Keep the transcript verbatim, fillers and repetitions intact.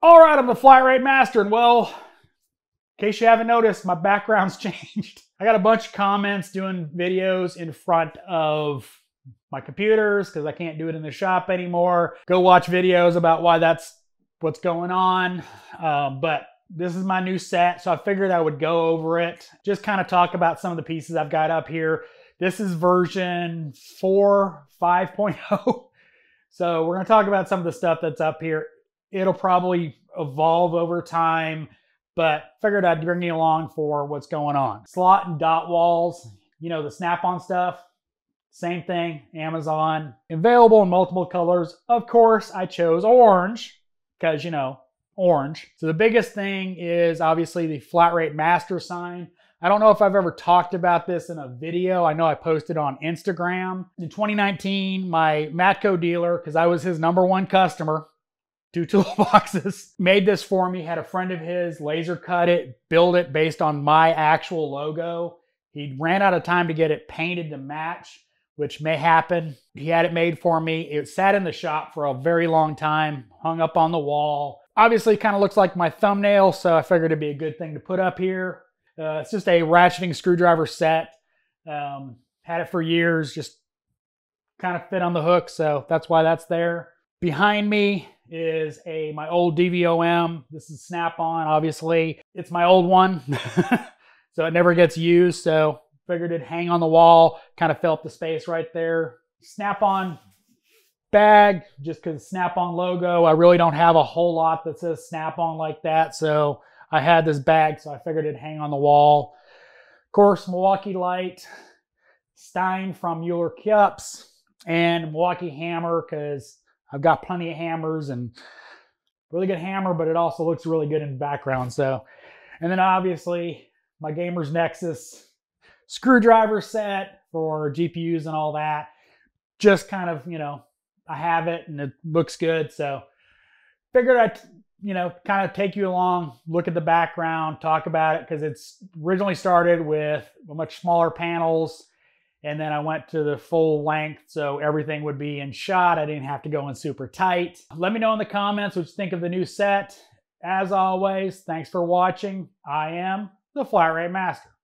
All right, I'm the Flat-Rate Master, and well, in case you haven't noticed, my background's changed. I got a bunch of comments doing videos in front of my computers because I can't do it in the shop anymore. Go watch videos about why that's what's going on. Um, but this is my new set, so I figured I would go over it. Just kind of talk about some of the pieces I've got up here. This is version four five point oh. So we're gonna talk about some of the stuff that's up here. It'll probably evolve over time, but figured I'd bring you along for what's going on. Slot and dot walls, you know, the Snap-on stuff, same thing, Amazon. Available in multiple colors. Of course, I chose orange because, you know, orange. So the biggest thing is obviously the Flat-Rate Master sign. I don't know if I've ever talked about this in a video. I know I posted on Instagram. In twenty nineteen, my Matco dealer, because I was his number one customer, two toolboxes, made this for me. Had a friend of his laser cut it, build it based on my actual logo. He ran out of time to get it painted to match, which may happen. He had it made for me. It sat in the shop for a very long time, hung up on the wall. Obviously kind of looks like my thumbnail, so I figured it'd be a good thing to put up here. Uh, it's just a ratcheting screwdriver set. Um, had it for years, just kind of fit on the hook, so that's why that's there. Behind me is a my old D V O M. This is Snap-on, obviously. It's my old one, so it never gets used, so figured it'd hang on the wall, kind of fill up the space right there. Snap-on bag, just because Snap-on logo. I really don't have a whole lot that says Snap-on like that, so I had this bag, so I figured it'd hang on the wall. Of course, Milwaukee light, Stein from Mueller Cups, and Milwaukee hammer, because I've got plenty of hammers and really good hammer, but it also looks really good in the background. So, and then obviously my Gamers Nexus screwdriver set for G P Us and all that. Just kind of, you know, I have it and it looks good. So figured I'd, you know, kind of take you along, look at the background, talk about it, because it's originally started with much smaller panels. And then I went to the full length, so everything would be in shot. I didn't have to go in super tight. Let me know in the comments what you think of the new set. As always, thanks for watching. I am the Flat-Rate Master.